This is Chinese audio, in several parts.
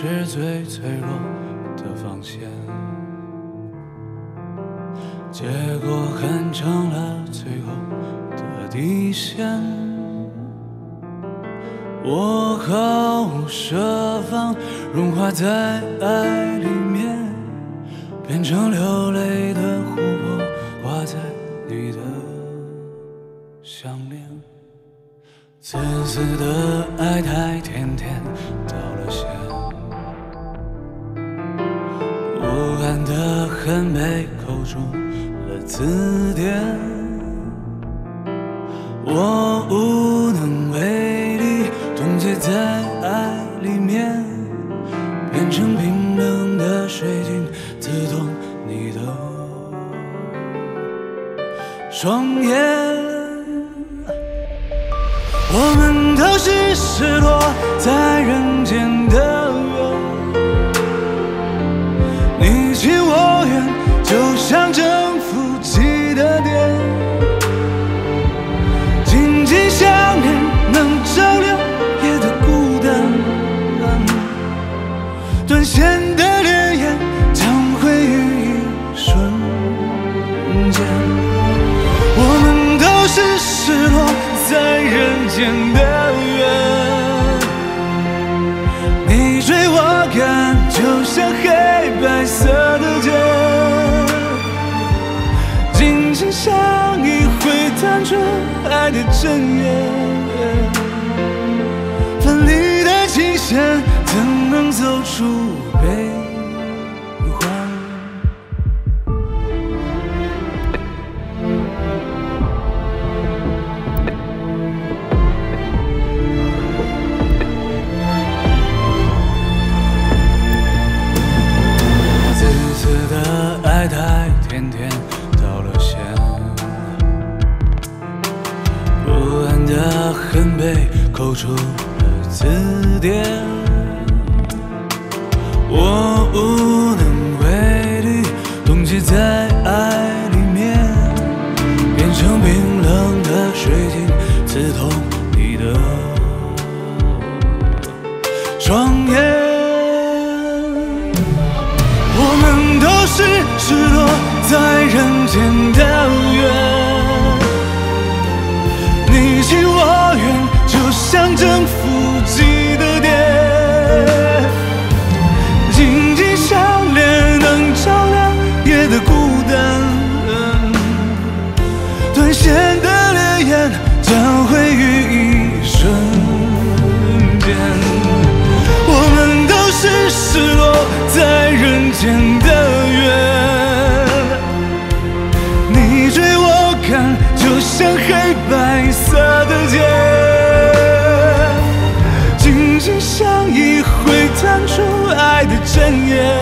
是最脆弱的防线，结果很成了最后的底线。我毫无设防，融化在爱里面，变成流泪的琥珀，挂在你的项链。自私的爱太甜甜，到了线，不安的恨被扣住了字典。我无能为力，冻结在爱里面，变成冰冷的水晶，刺痛你的双眼。我们都是失落在人间的缘，你情我愿，就像正负极的电，紧紧相连，能照亮夜的孤单。断线的烈焰将会于一瞬间。我们都是失落在人间的缘，你追我赶，就像黑白色的茧，紧紧相依会弹出爱的真言。分离的期限，怎能走出悲欢？爱太甜甜，到了线，不安的恨被扣住了字典。我无能为力，冻结在爱里面，变成冰冷的水晶，刺痛你的双眼。我们都是失落在人间的缘，你情我愿，就像正负极的电，紧紧相连，能照亮夜的孤单。断线的烈焰将会于一瞬间。我们都是失落在人间的缘，你追我赶，就像黑白色的茧，紧紧相依会弹出爱的真言。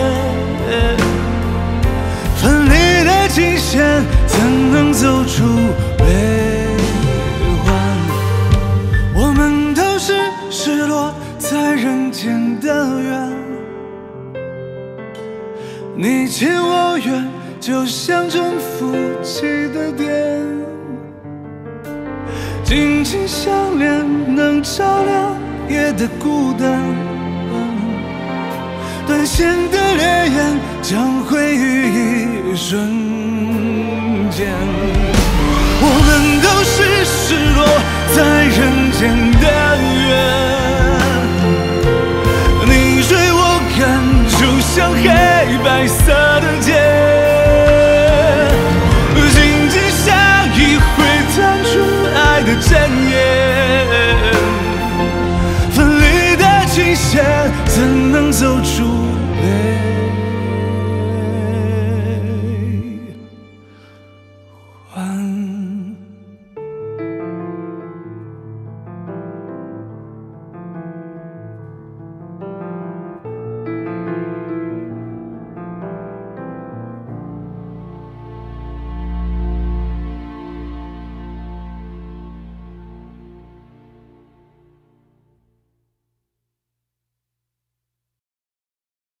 分离的期限，怎能走出悲欢？我们都是失落在人间的缘，你情我愿，就像正负极的电，紧紧相连，能照亮夜的孤单。断线的烈焰将会于一瞬间。我们都是失落在人间的缘，你追我赶，就像黑白色的茧，紧紧相依会弹出爱的真言。分离的期限，怎能走出